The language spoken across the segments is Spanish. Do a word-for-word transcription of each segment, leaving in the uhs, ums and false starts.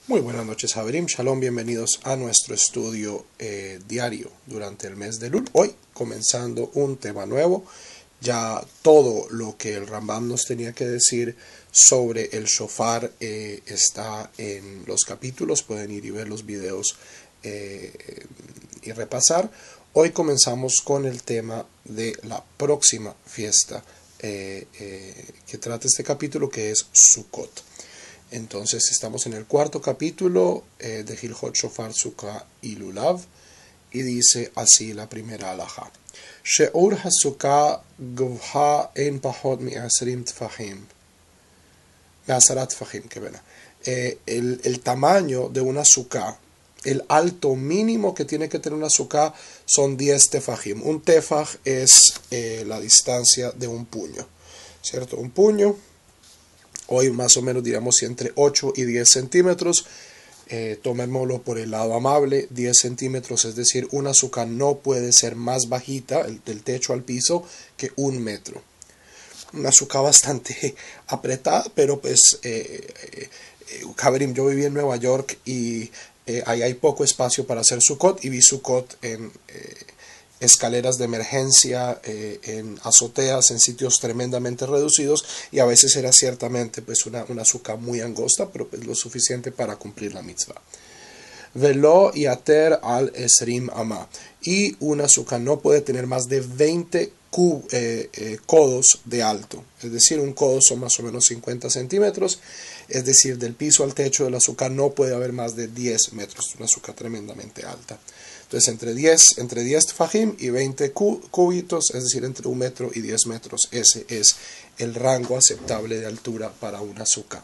Muy buenas noches, Haverim, Shalom, bienvenidos a nuestro estudio eh, diario durante el mes de Elul. Hoy comenzando un tema nuevo, ya todo lo que el Rambam nos tenía que decir sobre el shofar eh, está en los capítulos, pueden ir y ver los videos eh, y repasar. Hoy comenzamos con el tema de la próxima fiesta eh, eh, que trata este capítulo, que es Sukkot. Entonces estamos en el cuarto capítulo eh, de Hilchot Shofar Sukkah y Lulav, y dice así la primera halajá: She'ur ha-sukkah gvha ein pachot mi-asrim tfachim, mi-asarat tfachim, que pena. Eh, el, el tamaño de una sukkah, el alto mínimo que tiene que tener una sukkah son diez tefajim. Un tefaj es eh, la distancia de un puño, ¿cierto? Un puño. Hoy más o menos diríamos entre ocho y diez centímetros. Eh, tomémoslo por el lado amable, diez centímetros, es decir, una sukkah no puede ser más bajita, el, del techo al piso, que un metro. Una sukkah bastante apretada, pero pues, eh, eh, Haverim, yo viví en Nueva York y eh, ahí hay poco espacio para hacer sukkot, y vi sukkot en eh, escaleras de emergencia, eh, en azoteas, en sitios tremendamente reducidos, y a veces era ciertamente pues una, una sukkah muy angosta, pero pues lo suficiente para cumplir la mitzvah. Velo yater al esrim amá, y una sukkah no puede tener más de veinte cub, eh, eh, codos de alto, es decir, un codo son más o menos cincuenta centímetros, es decir, del piso al techo de la sukkah no puede haber más de diez metros, una sukkah tremendamente alta. Entonces, entre diez, entre diez tfajim y veinte cúbitos, es decir, entre un metro y diez metros, ese es el rango aceptable de altura para una sukkah.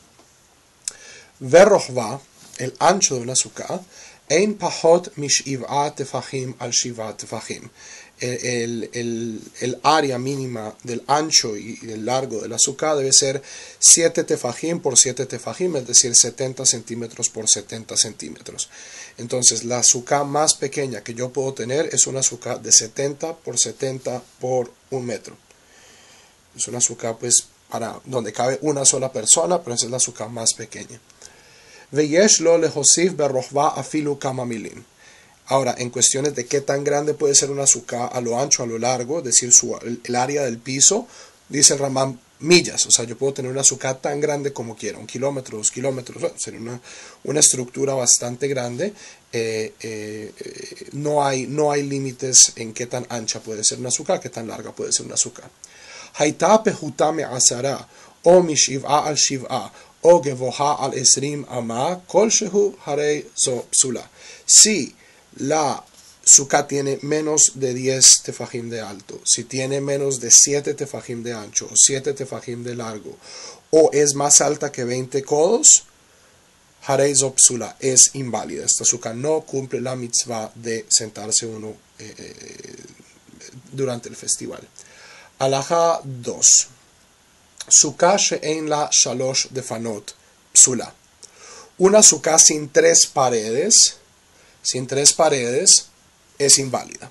Verrohva, el ancho de una sukkah, ein pachot mishiv'a tefajim al shiv'a tefajim. El, el, el área mínima del ancho y el largo de la sukkah debe ser siete tefajim por siete tefajim, es decir, setenta centímetros por setenta centímetros. Entonces, la sukkah más pequeña que yo puedo tener es una sukkah de setenta por setenta por un metro. Es una sukkah pues para donde cabe una sola persona, pero esa es la sukkah más pequeña. Veyesh lo lehosif berrohva afilu kama milim. Ahora, en cuestiones de qué tan grande puede ser una sukkah a lo ancho, a lo largo, es decir, su, el, el área del piso, dice el Rambam, millas. O sea, yo puedo tener una sukkah tan grande como quiera, un kilómetro, dos kilómetros, bueno, sería una, una estructura bastante grande. Eh, eh, eh, no hay, no hay límites en qué tan ancha puede ser una sukkah, qué tan larga puede ser una sukkah. Haita pehuta me'asara, o mishiv'a al shiv'a, o gevoha al esrim ama, kol shehu harei zo psula. Si la sukkah tiene menos de diez tefajim de alto, si tiene menos de siete tefajim de ancho, o siete tefajim de largo, o es más alta que veinte codos, harei zo psula, es inválida. Esta sukkah no cumple la mitzvah de sentarse uno eh, eh, durante el festival. Halajá dos. Sukkah she'ein la shalosh defanot psula. Una sukkah sin tres paredes, sin tres paredes, es inválida.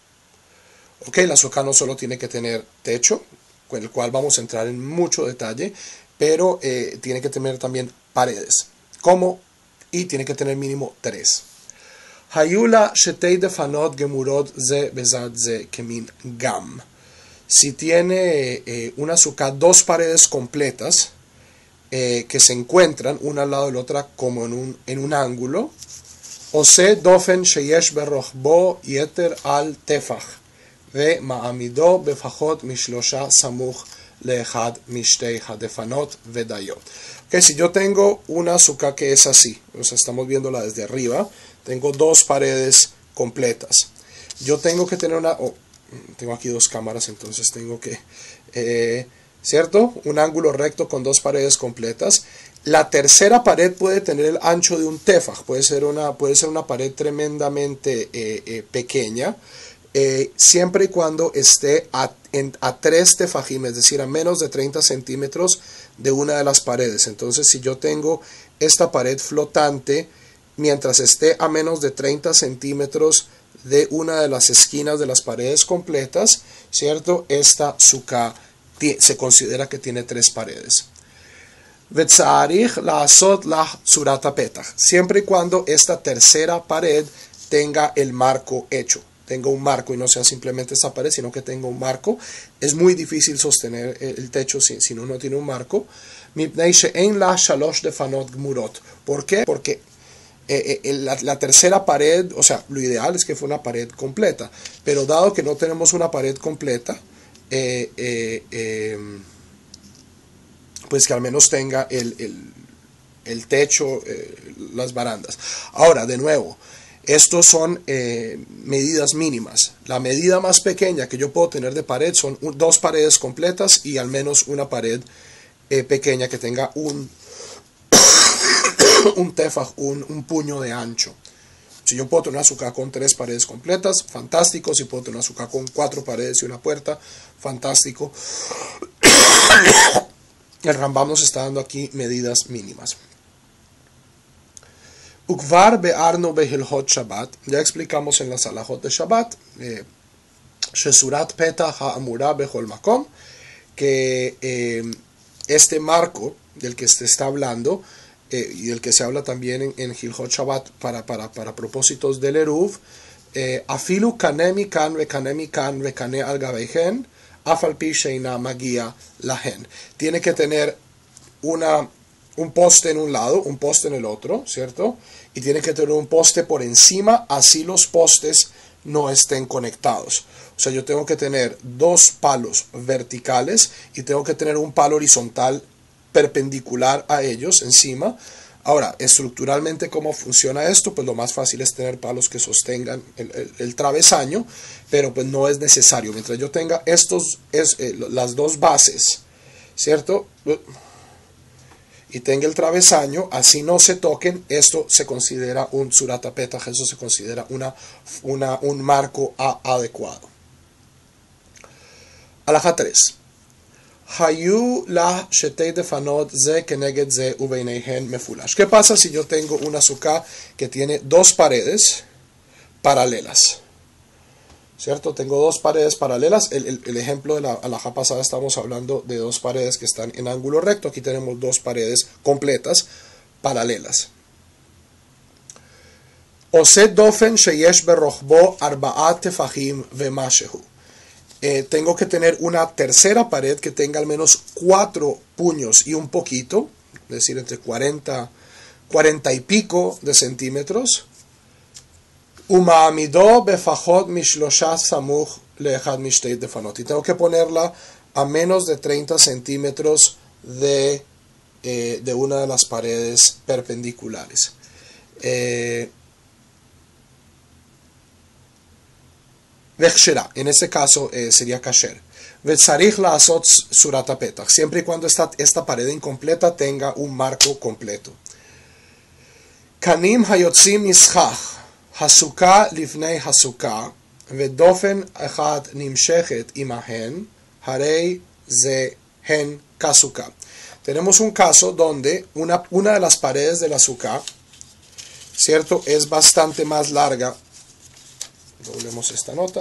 Ok, la sukkah no solo tiene que tener techo, con el cual vamos a entrar en mucho detalle, pero eh, tiene que tener también paredes. ¿Cómo? Y tiene que tener mínimo tres. Hayula shetei defanot gemurot ze bezad ze kemin gam. Si tiene eh, una sukkah dos paredes completas eh, que se encuentran una al lado de la otra como en un, en un ángulo, Ose dofen sheyesh berrohbo yeter al tefach ve ma'amido befachot mishlosha samuch leechad mishtei hadefanot vedayot. Okay, si yo tengo una sukkah que es así, o sea, estamos viéndola desde arriba, tengo dos paredes completas. Yo tengo que tener una, oh, tengo aquí dos cámaras, entonces tengo que, eh, ¿cierto? Un ángulo recto con dos paredes completas. La tercera pared puede tener el ancho de un tefaj, puede ser una, puede ser una pared tremendamente eh, eh, pequeña, eh, siempre y cuando esté a, en, a tres tefajim, es decir, a menos de treinta centímetros de una de las paredes. Entonces, si yo tengo esta pared flotante, mientras esté a menos de treinta centímetros de una de las esquinas de las paredes completas, ¿cierto? Esta sukkah se considera que tiene tres paredes. Vetzarich la'asot lah tzurat hapetach. Siempre y cuando esta tercera pared tenga el marco hecho. Tenga un marco y no sea simplemente esta pared, sino que tenga un marco. Es muy difícil sostener el techo si, si uno no tiene un marco. Mipnei she'ein la shalosh defanot gmurot. ¿Por qué? Porque eh, eh, la, la tercera pared, o sea, lo ideal es que fuera una pared completa. Pero dado que no tenemos una pared completa, eh, eh, eh, pues que al menos tenga el, el, el techo, eh, las barandas. Ahora, de nuevo, estos son eh, medidas mínimas. La medida más pequeña que yo puedo tener de pared son un, dos paredes completas y al menos una pared eh, pequeña que tenga un, un tefaj, un, un puño de ancho. Si yo puedo tener una azúcar con tres paredes completas, fantástico. Si puedo tener una azúcar con cuatro paredes y una puerta, fantástico. El Rambam nos está dando aquí medidas mínimas. Ukvar be'arno behilhot Shabbat. Ya explicamos en las alajot de Shabbat. Shesurat petach ha'amura bechol makom. Que eh, este marco del que se está hablando eh, y del que se habla también en, en Hilhot Shabbat para, para, para propósitos del Eruv. Afilu kanemi kan ve kanemi kan ve kane al gabeihen. Afalpi sheina magia lahen. Tiene que tener una, un poste en un lado, un poste en el otro, ¿cierto? Y tiene que tener un poste por encima, así los postes no estén conectados. O sea, yo tengo que tener dos palos verticales y tengo que tener un palo horizontal perpendicular a ellos encima. Ahora, estructuralmente, ¿cómo funciona esto? Pues lo más fácil es tener palos que sostengan el, el, el travesaño, pero pues no es necesario. Mientras yo tenga estos, es, eh, las dos bases, ¿cierto? Y tenga el travesaño, así no se toquen, esto se considera un tzurat hapetach, eso se considera una, una, un marco a, adecuado. Alajá tres. Hayu la shetei defanot ze keneged ze ubeineihen mefulash. ¿Qué pasa si yo tengo una sukkah que tiene dos paredes paralelas? ¿Cierto? Tengo dos paredes paralelas. El, el, el ejemplo de la alajá pasada estamos hablando de dos paredes que están en ángulo recto. Aquí tenemos dos paredes completas paralelas. Oset dofen sheyesh berochbo arba'at tefachim vemashehu. Eh, tengo que tener una tercera pared que tenga al menos cuatro puños y un poquito, es decir, entre cuarenta, cuarenta y pico de centímetros. Uma'amido befajot mishlosha samuch leechad mishtei defanot. Y tengo que ponerla a menos de treinta centímetros de, eh, de una de las paredes perpendiculares. Eh, En este caso eh, sería kasher. Vetzarich la'asot tzurat hapetach. Siempre y cuando esta, esta pared incompleta tenga un marco completo. Kanim hayotzim mischach. Hasukah lifnei hasukah. Vedofen echad nimshechet imahen. Harei ze hen kasukah. Tenemos un caso donde una, una de las paredes de la sukkah, ¿cierto?, es bastante más larga. Doblemos esta nota.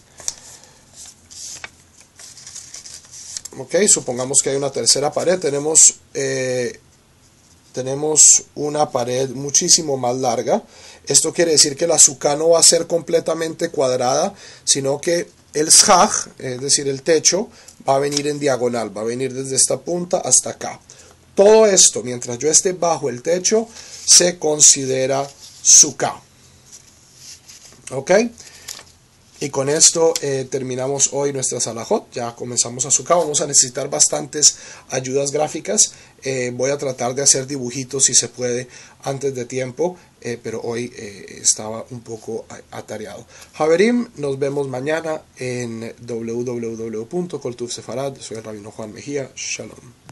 Ok, supongamos que hay una tercera pared. Tenemos, eh, tenemos una pared muchísimo más larga. Esto quiere decir que la sukkah no va a ser completamente cuadrada, sino que el shach, es decir, el techo, va a venir en diagonal. Va a venir desde esta punta hasta acá. Todo esto, mientras yo esté bajo el techo, se considera sukkah. ¿Ok? Y con esto eh, terminamos hoy nuestra salahot. Ya comenzamos a sukkah. Vamos a necesitar bastantes ayudas gráficas. Eh, voy a tratar de hacer dibujitos si se puede antes de tiempo. Eh, pero hoy eh, estaba un poco atareado. Haverim, nos vemos mañana en w w w punto kol tuv sefarad. Soy el rabino Juan Mejía. Shalom.